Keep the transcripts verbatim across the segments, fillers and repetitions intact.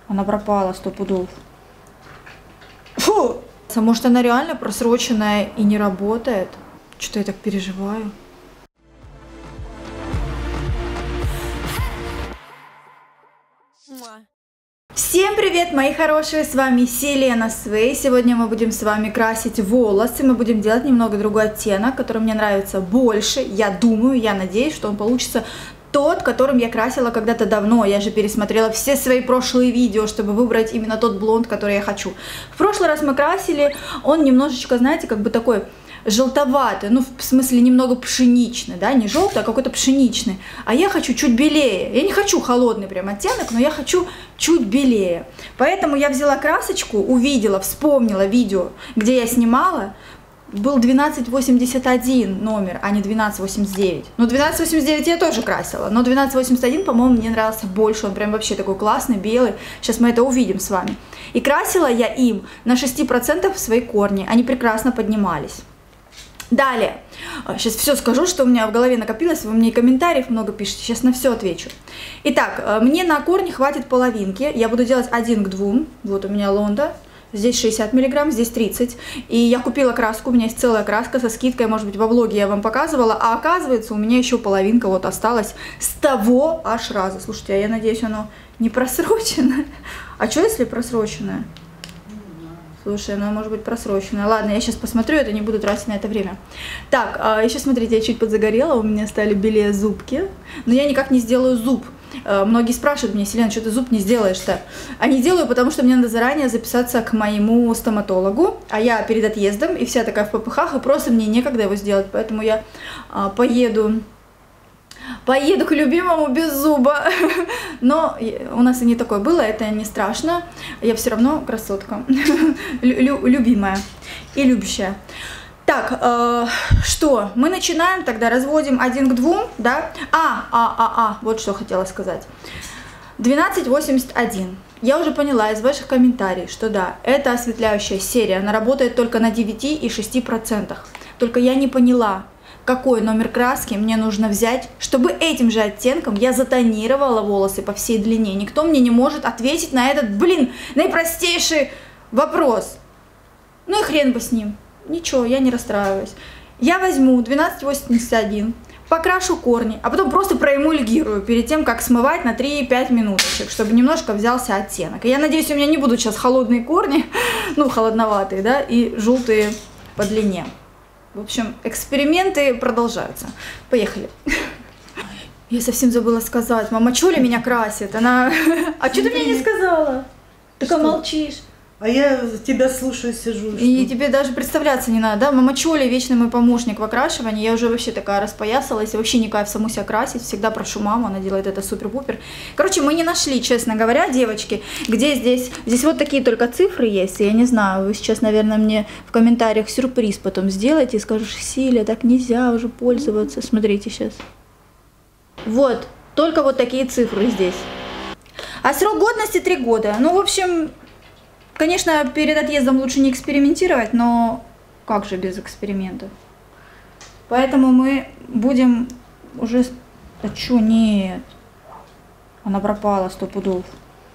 Она пропала сто пудов. Фу! Может, она реально просроченная и не работает? Что-то я так переживаю. Всем привет, мои хорошие, с вами Селена Свей. Сегодня мы будем с вами красить волосы, мы будем делать немного другой оттенок, который мне нравится больше. Я думаю, я надеюсь, что он получится тот, которым я красила когда-то давно. Я же пересмотрела все свои прошлые видео, чтобы выбрать именно тот блонд, который я хочу. В прошлый раз мы красили, он немножечко, знаете, как бы такой желтоватый, ну, в смысле, немного пшеничный, да, не желтый, а какой-то пшеничный. А я хочу чуть белее. Я не хочу холодный прям оттенок, но я хочу чуть белее. Поэтому я взяла красочку, увидела, вспомнила видео, где я снимала. Был двенадцать восемьдесят один номер, а не двенадцать восемьдесят девять. Ну, двенадцать восемьдесят девять я тоже красила, но двенадцать восемьдесят один, по-моему, мне нравился больше. Он прям вообще такой классный, белый. Сейчас мы это увидим с вами. И красила я им на шесть процентов свои корни. Они прекрасно поднимались. Далее, сейчас все скажу, что у меня в голове накопилось, вы мне и комментариев много пишете, сейчас на все отвечу. Итак, мне на корни хватит половинки, я буду делать один к двум, вот у меня Лонда, здесь шестьдесят миллиграмм, здесь тридцать, и я купила краску, у меня есть целая краска со скидкой, может быть, во влоге я вам показывала, а оказывается, у меня еще половинка вот осталась с того аж раза. Слушайте, а я надеюсь, оно не просрочено. А что, если просроченное? Слушай, она может быть просроченная. Ладно, я сейчас посмотрю, это не буду тратить на это время. Так, а еще смотрите, я чуть подзагорела, у меня стали белее зубки. Но я никак не сделаю зуб. Многие спрашивают меня: Селена, что ты зуб не сделаешь-то? А не делаю, потому что мне надо заранее записаться к моему стоматологу. А я перед отъездом, и вся такая в попыхах, и просто мне некогда его сделать. Поэтому я а, поеду... Поеду к любимому без зуба. Но у нас и не такое было, это не страшно. Я все равно красотка. Лю любимая и любящая. Так, э, что? Мы начинаем тогда, разводим один к двум, да? А, а, а, а, вот что хотела сказать. двенадцать восемьдесят один. Я уже поняла из ваших комментариев, что да, это осветляющая серия. Она работает только на девяти и шести процентах. Только я не поняла, какой номер краски мне нужно взять, чтобы этим же оттенком я затонировала волосы по всей длине. Никто мне не может ответить на этот, блин, наипростейший вопрос. Ну и хрен бы с ним. Ничего, я не расстраиваюсь. Я возьму двенадцать восемьдесят один, покрашу корни, а потом просто проэмульгирую перед тем, как смывать на три-пять минуточек, чтобы немножко взялся оттенок. И я надеюсь, у меня не будут сейчас холодные корни, ну, холодноватые, да, и желтые по длине. В общем, эксперименты продолжаются. Поехали. Я совсем забыла сказать. Мама Чоля меня красит. Она... А что ты мне не сказала? Только молчишь. А я тебя слушаю, сижу. И тебе даже представляться не надо, да? Мама Чоля вечный мой помощник в окрашивании. Я уже вообще такая распоясалась. Вообще не кайф саму себя красить. Всегда прошу маму, она делает это супер-пупер. Короче, мы не нашли, честно говоря, девочки, где здесь... Здесь вот такие только цифры есть. Я не знаю, вы сейчас, наверное, мне в комментариях сюрприз потом сделаете и скажешь: Силя, так нельзя уже пользоваться. Смотрите сейчас. Вот, только вот такие цифры здесь. А срок годности три года. Ну, в общем... Конечно, перед отъездом лучше не экспериментировать, но как же без экспериментов? Поэтому мы будем уже... А чё, нет. Она пропала сто пудов.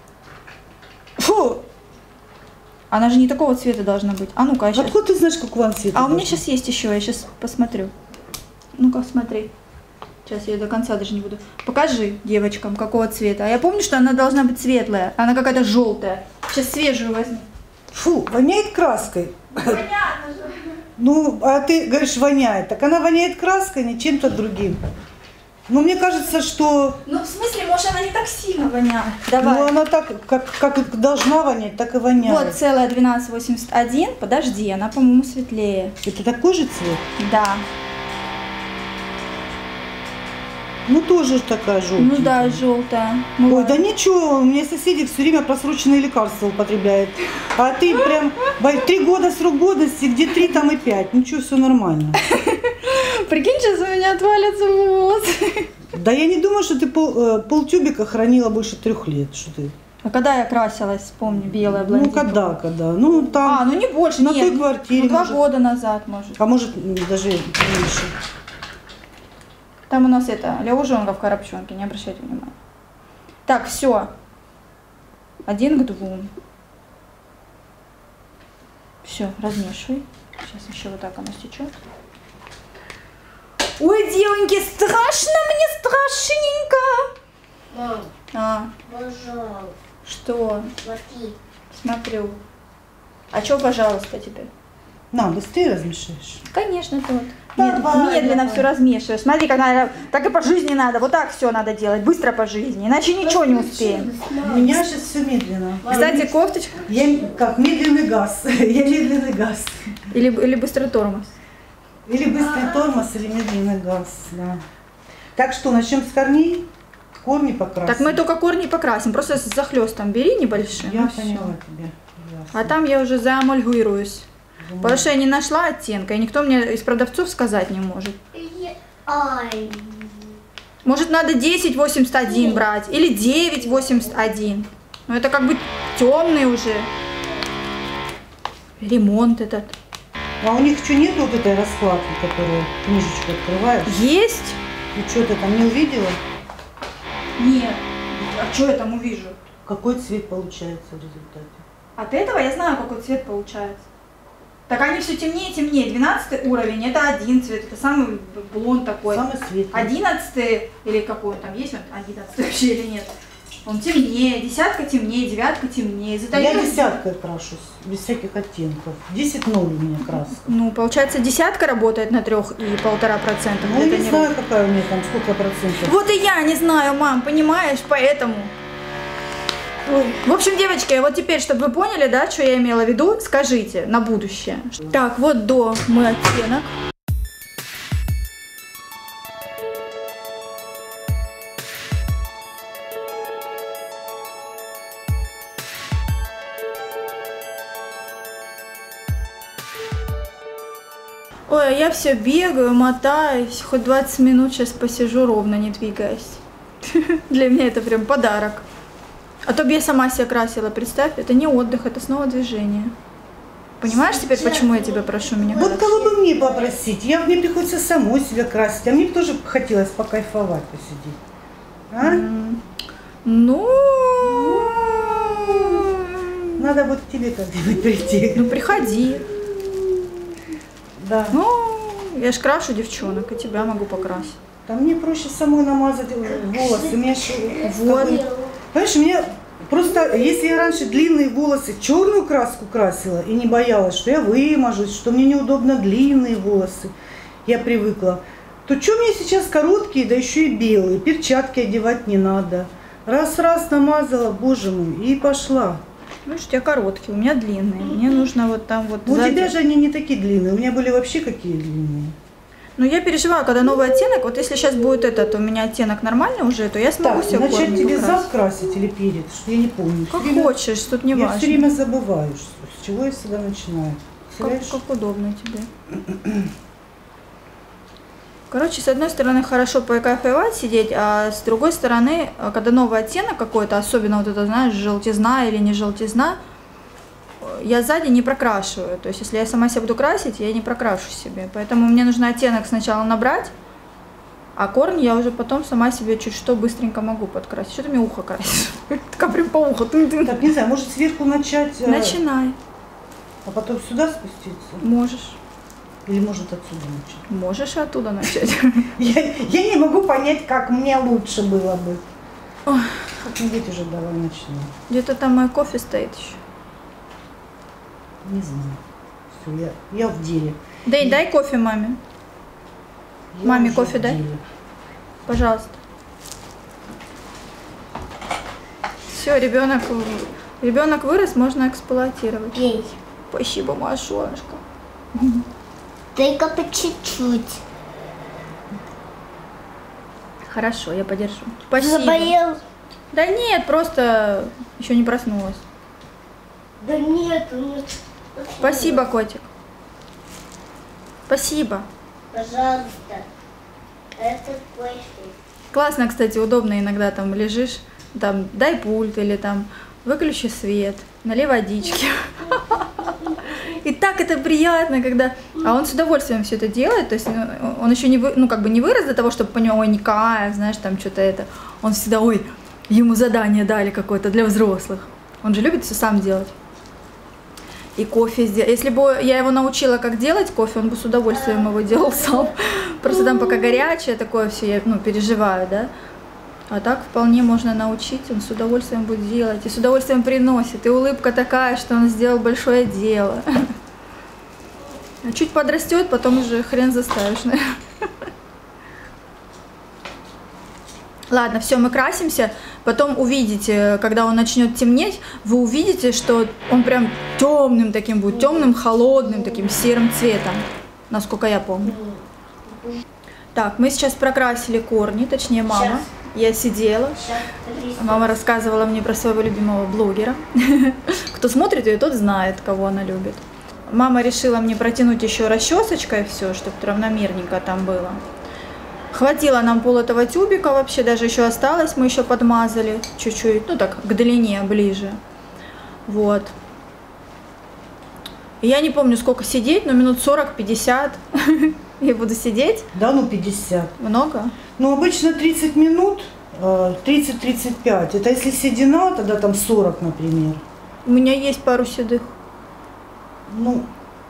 Фу! Она же не такого цвета должна быть. А ну-ка, сейчас... Откуда ты знаешь, какого он цвета? А у меня сейчас есть еще, я сейчас посмотрю. Ну-ка, смотри. Сейчас я до конца даже не буду. Покажи девочкам, какого цвета. А я помню, что она должна быть светлая. Она какая-то желтая. Сейчас свежую возьму. Фу, воняет краской. Понятно же. Ну, а ты говоришь, воняет. Так она воняет краской, не чем-то другим. Ну, мне кажется, что... Ну, в смысле, может, она не так сильно воняет. Давай. Ну, она так, как, как должна вонять, так и воняет. Вот целая двенадцать восемьдесят один. Подожди, она, по-моему, светлее. Это такой же цвет? Да. Ну, тоже такая желтая. Ну да, желтая. Ну, ой, ладно. да ничего, у меня соседи все время просроченные лекарства употребляют. А ты прям три года срок годности, где три, там и пять. Ничего, все нормально. Прикинь, сейчас у меня отвалятся волосы. Да я не думаю, что ты пол, полтюбика хранила больше трех лет. Что ты? А когда я красилась, вспомни, белая блондинка? Ну, когда, когда? Ну, там... А, ну не больше, на нет. той квартире. Ну, два может... года назад, может. А может, даже меньше. Там у нас это, ляужонка в коробчонке, не обращайте внимания. Так, все. один к двум. Все, размешивай. Сейчас еще вот так оно стечет. Ой, девоньки, страшно мне, страшненько. Мам, А, пожалуйста, что? смотри. Смотрю. А что, пожалуйста, теперь? На, быстрее размешаешь. Конечно, тут. Давай, Медленно давай. все размешиваешь. Смотри, как надо, так и по жизни надо. Вот так все надо делать, быстро по жизни, иначе ничего не успеем. У меня сейчас все медленно. Кстати, кофточка Я как медленный газ. Я медленный газ. или, или быстрый тормоз. Или быстрый тормоз, или медленный газ. Да. Так что, начнем с корней. Корни покрасим. Так мы только корни покрасим, просто с захлестом бери небольшим. Я и всё. поняла тебя. Ясно. А там я уже заамальгируюсь. Думаю, Потому что я не нашла оттенка, и никто мне из продавцов сказать не может. Ай. Может, надо десять восемьдесят один брать или девять восемьдесят один. Но это как бы темный уже. Ремонт этот. А у них что, нет вот этой раскладки, которую книжечку открываешь? Есть? И что, ты там не увидела? Нет. А что я там увижу? Какой цвет получается в результате? От этого я знаю, какой цвет получается. Так они все темнее и темнее. двенадцатый уровень это один цвет, это самый блонд такой. Самый светлый. одиннадцатый, или какой он там есть, он одиннадцатый вообще или нет? Он темнее, десятка темнее, девятка темнее. Я десяткой крашусь, без всяких оттенков. десять ноль у меня краска. Ну, получается, десятка работает на трех и полтора процента. Ну, я не знаю, какая у меня там, сколько процентов. Вот и я не знаю, мам, понимаешь, поэтому. Ой. В общем, девочки, вот теперь, чтобы вы поняли, да, что я имела в виду, скажите на будущее. Так, вот до мой оттенок. Ой, а я все бегаю, мотаюсь, хоть двадцать минут сейчас посижу ровно, не двигаясь. Для меня это прям подарок. А то бы я сама себя красила, представь, это не отдых, это снова движение. Понимаешь теперь, почему я тебя прошу меня Вот красить? кого бы мне попросить? Я, мне приходится самой себя красить, а мне бы тоже хотелось покайфовать, посидеть. А? М, Ну, Надо вот к тебе как-нибудь прийти. ну приходи. Да. Ну, я ж крашу девчонок, и тебя могу покрасить. Да мне проще самой намазать волосы. У меня еще- Вот. Понимаешь, у меня просто, если я раньше длинные волосы, черную краску красила и не боялась, что я вымажусь, что мне неудобно длинные волосы, я привыкла, то что мне сейчас короткие, да еще и белые, перчатки одевать не надо. Раз-раз намазала, боже мой, и пошла. Видишь, у тебя короткие, у меня длинные. Мне нужно вот там вот Ну, у сзади. тебя же они не такие длинные, у меня были вообще какие длинные. Но я переживаю, когда новый оттенок, вот если сейчас будет этот, у меня оттенок нормальный уже, то я смогу Так, себе начать корни тебе покрасить. зад красить или перед, что я не помню. Как Всё время- хочешь, тут не Я важно. все время забываю, что- с чего я всегда начинаю. Как, Представляешь? как удобно тебе. Короче, с одной стороны хорошо покайфовать, сидеть, а с другой стороны, когда новый оттенок какой-то, особенно вот это, знаешь, желтизна или не желтизна, я сзади не прокрашиваю. То есть, если я сама себя буду красить, я не прокрашу себе. Поэтому мне нужно оттенок сначала набрать, а корни я уже потом сама себе чуть что быстренько могу подкрасить. Что ты мне ухо красишь? Такая прям по уху. Тын-тын. Так, не знаю, может сверху начать, э, Начинай. а потом сюда спуститься? Можешь. Или может отсюда начать? Можешь и оттуда начать. Я, я не могу понять, как мне лучше было бы. Ой. Как-нибудь уже давай начнем. Где-то там мой кофе стоит еще. Не знаю. Все, я, я в деле. Дай, дай кофе маме. Я Маме уже кофе в дай. деле. Пожалуйста. Все, ребенок, ребенок вырос, можно эксплуатировать. Пей. Спасибо, моя солнышко. Только по чуть-чуть. Хорошо, я подержу. Спасибо. Заболел? Да нет, просто еще не проснулась. Да нет, ну... Спасибо, котик. Спасибо. Пожалуйста. Это кофе. Классно, кстати, удобно иногда там лежишь, там дай пульт или там выключи свет, налей водички. И так это приятно, когда... А он с удовольствием все это делает, то есть он еще не, вы... ну, как бы не вырос до того, чтобы по нему, ой, не кайф, знаешь, там что-то это. Он всегда, ой, ему задание дали какое-то для взрослых. Он же любит все сам делать. И кофе сделать. Если бы я его научила, как делать кофе, он бы с удовольствием его делал сам. Просто там пока горячее такое все, я ну, переживаю, да. А так вполне можно научить, он с удовольствием будет делать. И с удовольствием приносит. И улыбка такая, что он сделал большое дело. А чуть подрастет, потом уже хрен заставишь, наверное. Ладно, все, мы красимся. Потом увидите, когда он начнет темнеть, вы увидите, что он прям темным таким будет, темным, холодным, таким серым цветом, насколько я помню. Так, мы сейчас прокрасили корни, точнее мама. Сейчас. Я сидела. Сейчас. Мама рассказывала мне про своего любимого блогера. Кто смотрит ее, тот знает, кого она любит. Мама решила мне протянуть еще расчесочкой все, чтобы равномерненько там было. Хватило нам пол этого тюбика вообще, даже еще осталось, мы еще подмазали чуть-чуть, ну так, к длине ближе. Вот. Я не помню, сколько сидеть, но минут сорок-пятьдесят я буду сидеть. Да, ну пятьдесят. Много? Ну, обычно тридцать минут, тридцать-тридцать пять. Это если седина, тогда там сорок, например. У меня есть пару седых. Ну,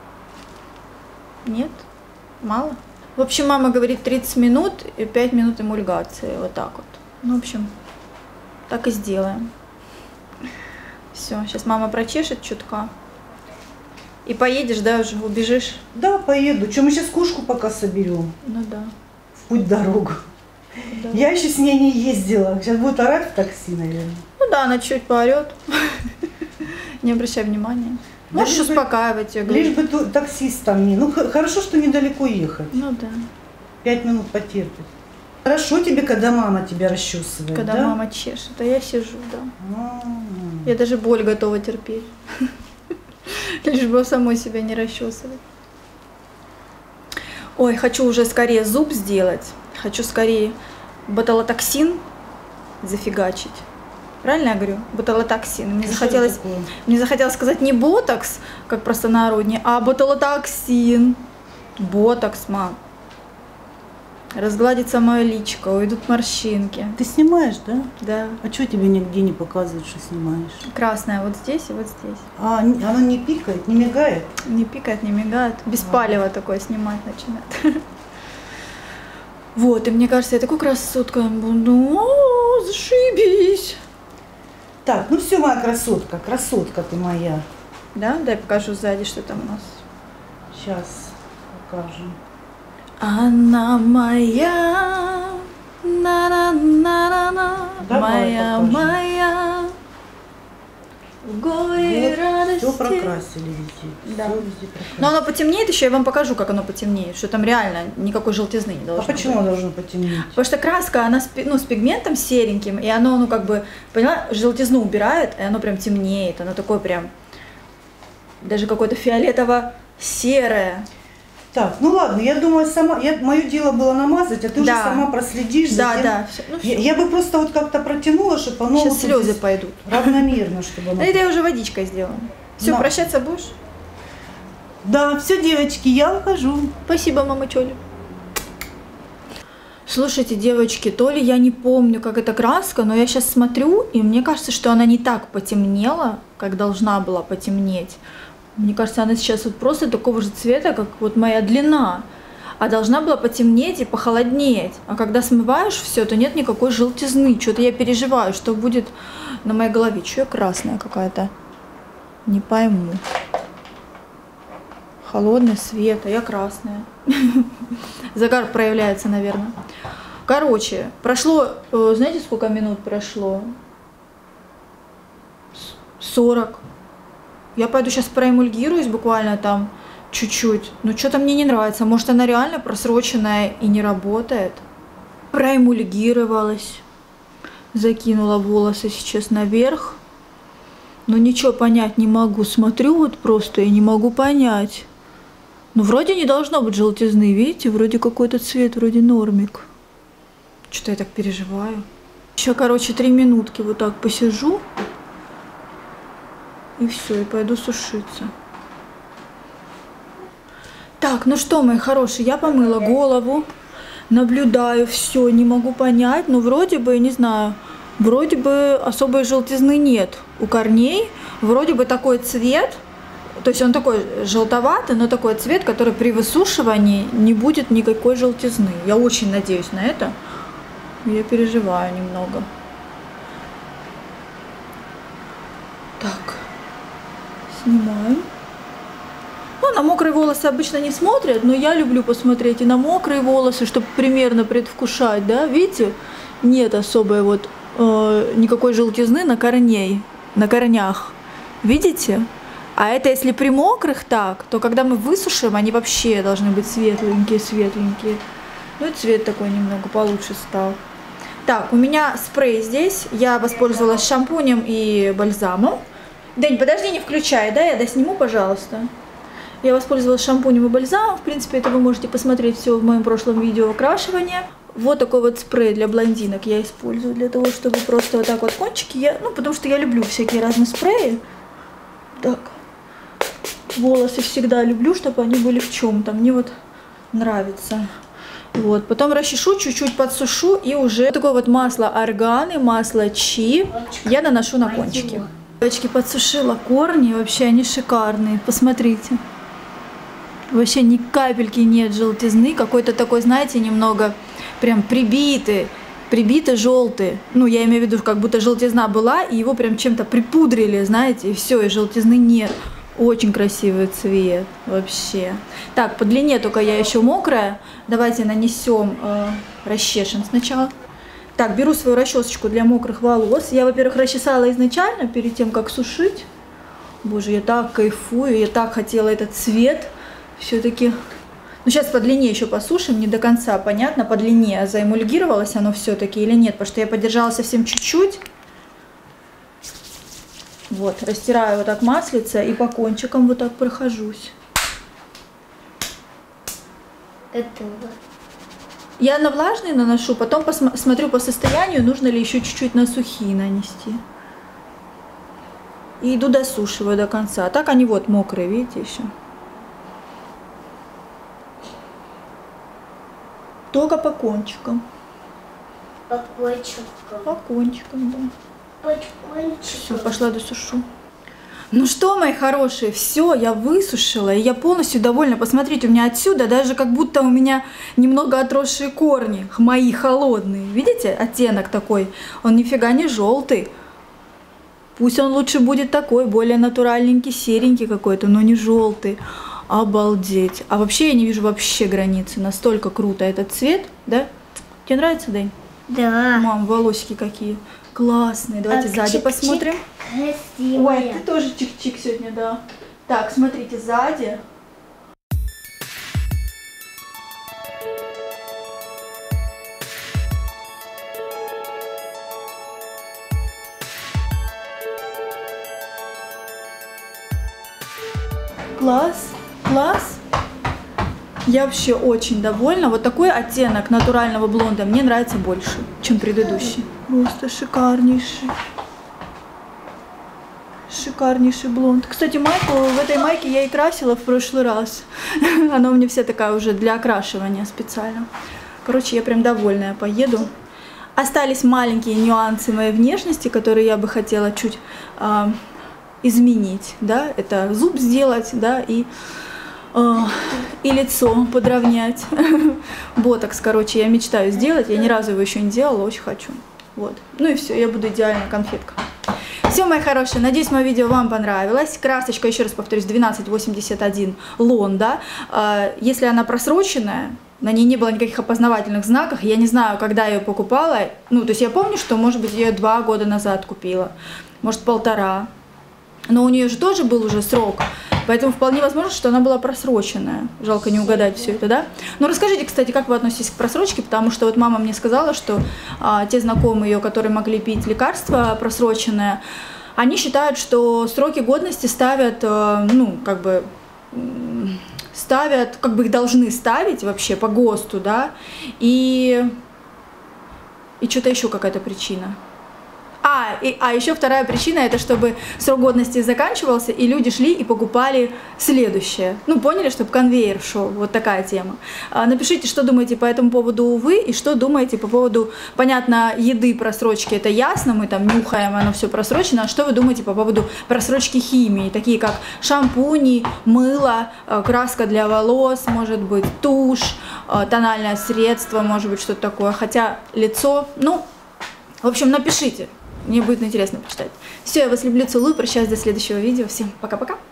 нет? Мало? В общем, мама говорит тридцать минут и пять минут эмульгации. Вот так вот. Ну, в общем, так и сделаем. Все, сейчас мама прочешет чутка. И поедешь, да, уже убежишь? да, поеду. Что, мы сейчас кошку пока соберем? Ну да. В путь-дорогу. Да. Я еще с ней не ездила. Сейчас будет орать в такси, наверное. Ну да, она чуть поорет. Не обращай внимания. Да Можешь лишь бы- успокаивать ее. Лишь бы ту- таксист там не... Ну, х- хорошо, что недалеко ехать. Ну да. Пять минут потерпит. Хорошо тебе, когда мама тебя расчесывает, Когда да? мама чешет, а я сижу, да. А. Я даже боль готова терпеть. Лишь бы самой себя не расчесывать. Ой, хочу уже скорее зуб сделать. Хочу скорее ботулотоксин зафигачить. Правильно я говорю? Ботулотоксин. Мне Что захотелось, это такое? мне захотелось сказать не ботокс, как простонародье, а ботулотоксин. Ботокс, мам. Разгладится мое личико, уйдут морщинки. Ты снимаешь, да? Да. А что тебе нигде не показывают, что снимаешь? Красная вот здесь и вот здесь. А, н- оно не пикает, не мигает? Не пикает, не мигает. Без палева такое снимать начинает. Вот, и мне кажется, я такой красоткой буду. О, зашибись. Так, ну все, моя красотка, красотка ты моя. Да, дай покажу сзади, что там у нас. Сейчас покажем. Она моя, на-на-на-на-на, Давай моя, покажем. моя, в горе и радости. Все прокрасили везде. Да. Все везде прокрасили. Но оно потемнеет еще, я вам покажу, как оно потемнеет, что там реально никакой желтизны не А должно почему быть. оно должно потемнеть? Потому что краска, она с, пи- ну, с пигментом сереньким, и оно, ну, как бы, поняла, желтизну убирает, и оно прям темнеет, оно такое прям, даже какое-то фиолетово-серое. Так, ну ладно, я думаю, сама, я, мое дело было намазать, а ты уже Да. сама проследишь за Да, тем. да, всё, ну, Я, всё. я бы просто вот как-то протянула, чтобы оно Сейчас вот слезы здесь пойдут. равномерно, чтобы оно... Это я уже водичкой сделала. Все, На. прощаться будешь? Да, все, девочки, я ухожу. Спасибо, мама Чоля. Слушайте, девочки, то ли я не помню, как эта краска, но я сейчас смотрю, и мне кажется, что она не так потемнела, как должна была потемнеть. Мне кажется, она сейчас вот просто такого же цвета, как вот моя длина. А должна была потемнеть и похолоднеть. А когда смываешь все, то нет никакой желтизны. Что-то я переживаю, что будет на моей голове. Что я красная какая-то? Не пойму. Холодный свет, а я красная. Загар проявляется, наверное. Короче, прошло, э, знаете, сколько минут прошло? сорок. Я пойду сейчас проэмульгируюсь буквально там чуть-чуть. Но что-то мне не нравится. Может, она реально просроченная и не работает. Проэмульгировалась. Закинула волосы сейчас наверх. Но ничего понять не могу. Смотрю вот просто и не могу понять. Ну, вроде не должно быть желтизны, видите? Вроде какой-то цвет, вроде нормик. Что-то я так переживаю. Еще, короче, три минутки вот так посижу. И все, и пойду сушиться. Так, ну что, мои хорошие, я помыла голову. Наблюдаю, все, не могу понять. Но вроде бы, не знаю, вроде бы особой желтизны нет у корней. Вроде бы такой цвет, то есть он такой желтоватый, но такой цвет, который при высушивании не будет никакой желтизны. Я очень надеюсь на это. Я переживаю немного. Так, снимаем. Ну, на мокрые волосы обычно не смотрят, но я люблю посмотреть и на мокрые волосы, чтобы примерно предвкушать, да, видите, нет особой вот э, никакой желтизны на корней, на корнях, видите? А это если при мокрых так, то когда мы высушим, они вообще должны быть светленькие, светленькие. Ну и цвет такой немного получше стал. Так, у меня спрей здесь, я воспользовалась шампунем и бальзамом. Дань, подожди, не включай, да, я досниму, пожалуйста. Я воспользовалась шампунем и бальзамом. В принципе, это вы можете посмотреть все в моем прошлом видео окрашивания. Вот такой вот спрей для блондинок я использую для того, чтобы просто вот так вот кончики. Я, ну, потому что я люблю всякие разные спреи. Так. Волосы всегда люблю, чтобы они были в чем-то. Мне вот нравится. Вот. Потом расчешу, чуть-чуть подсушу и уже такое вот масло органы, масло чи я наношу на кончики. Девочки, подсушила корни, вообще они шикарные. Посмотрите. Вообще ни капельки нет желтизны, какой-то такой, знаете, немного прям прибитый, прибитый желтый. Ну, я имею в виду, как будто желтизна была, и его прям чем-то припудрили, знаете, и все, и желтизны нет. Очень красивый цвет, вообще. Так, по длине только я еще мокрая. Давайте нанесем, э, расчешем сначала. Так, беру свою расчесочку для мокрых волос. Я, во-первых, расчесала изначально, перед тем, как сушить. Боже, я так кайфую, я так хотела этот цвет. Все-таки, ну сейчас по длине еще посушим, не до конца понятно, по длине заэмульгировалось оно все-таки или нет, потому что я подержала совсем чуть-чуть. Вот, растираю вот так маслица и по кончикам вот так прохожусь. Готово. Я на влажный наношу, потом посмотрю по состоянию, нужно ли еще чуть-чуть на сухие нанести. И иду досушиваю до конца. А так они вот мокрые, видите, еще. Только по кончикам. По кончикам. По кончикам, да. По кончикам. Все, пошла досушу. Ну что, мои хорошие, все, я высушила, и я полностью довольна. Посмотрите, у меня отсюда даже как будто у меня немного отросшие корни, мои холодные. Видите, оттенок такой, он нифига не желтый. Пусть он лучше будет такой, более натуральненький, серенький какой-то, но не желтый. Обалдеть. А вообще я не вижу вообще границы. Настолько круто этот цвет, да? Тебе нравится, Дань? Да. Мам, волосики какие классные. Давайте А, сзади чик-чик. посмотрим. Красивая. Ой, ты тоже чик-чик сегодня, да. Так, смотрите, сзади. Класс, класс. Я вообще очень довольна. Вот такой оттенок натурального блонда мне нравится больше, чем предыдущий. Просто шикарнейший. Шикарнейший блонд. Кстати, майку в этой майке я и красила в прошлый раз. Она у меня вся такая уже для окрашивания специально. Короче, я прям довольная поеду. Остались маленькие нюансы моей внешности, которые я бы хотела чуть э, изменить. Да? Это зуб сделать, да, и... и лицо подровнять. Ботокс, короче, я мечтаю сделать. Я ни разу его еще не делала, очень хочу. Вот. Ну и все, я буду идеальная конфетка. Все, мои хорошие, надеюсь, мое видео вам понравилось. Красочка, еще раз повторюсь, двенадцать восемьдесят один Лонда. Если она просроченная, на ней не было никаких опознавательных знаков, я не знаю, когда я ее покупала. Ну, то есть я помню, что, может быть, я ее два года назад купила, может, полтора. Но у нее же тоже был уже срок. Поэтому вполне возможно, что она была просроченная. Жалко не угадать все это, да? Но расскажите, кстати, как вы относитесь к просрочке, потому что вот мама мне сказала, что а, те знакомые ее, которые могли пить лекарства просроченное, они считают, что сроки годности ставят, а, ну, как бы, ставят, как бы их должны ставить вообще по ГОСТу, да, и, и что-то еще какая-то причина. А, и, а еще вторая причина, это чтобы срок годности заканчивался, и люди шли и покупали следующее. Ну, поняли, чтобы конвейер шел. Вот такая тема. А, напишите, что думаете по этому поводу вы, и что думаете по поводу, понятно, еды, просрочки, это ясно, мы там нюхаем, оно все просрочено. А что вы думаете по поводу просрочки химии, такие как шампуни, мыло, краска для волос, может быть, тушь, тональное средство, может быть, что-то такое. Хотя лицо, ну, в общем, напишите. Мне будет интересно почитать. Все, я вас люблю, целую, прощаюсь до следующего видео. Всем пока-пока.